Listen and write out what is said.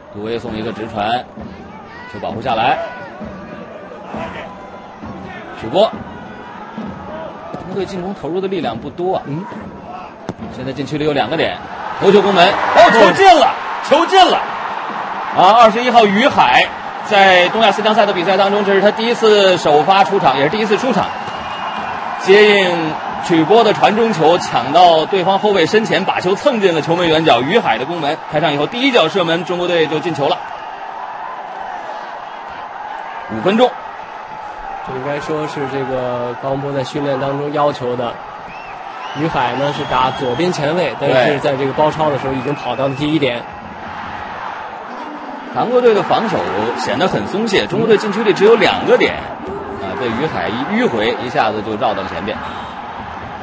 杜威送一个直传，球保护下来。许波，中国队进攻投入的力量不多啊。现在禁区里有2个点，头球攻门，球进了，球进了！啊，21号于海在东亚四强赛的比赛当中，这是他第一次首发出场，也是第一次出场，接应曲波的传中球，抢到对方后卫身前，把球蹭进了球门远角。于海的攻门，开场以后第一脚射门，中国队就进球了。5分钟， 这应该说是这个高洪波在训练当中要求的。于海呢是打左边前卫，但是在这个包抄的时候已经跑到了第1点。 韩国队的防守显得很松懈，中国队禁区里只有2个点，被于海一迂回，一下子就绕到了前边。